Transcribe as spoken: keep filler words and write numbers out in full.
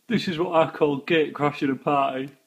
This is what I call gate crashing a party.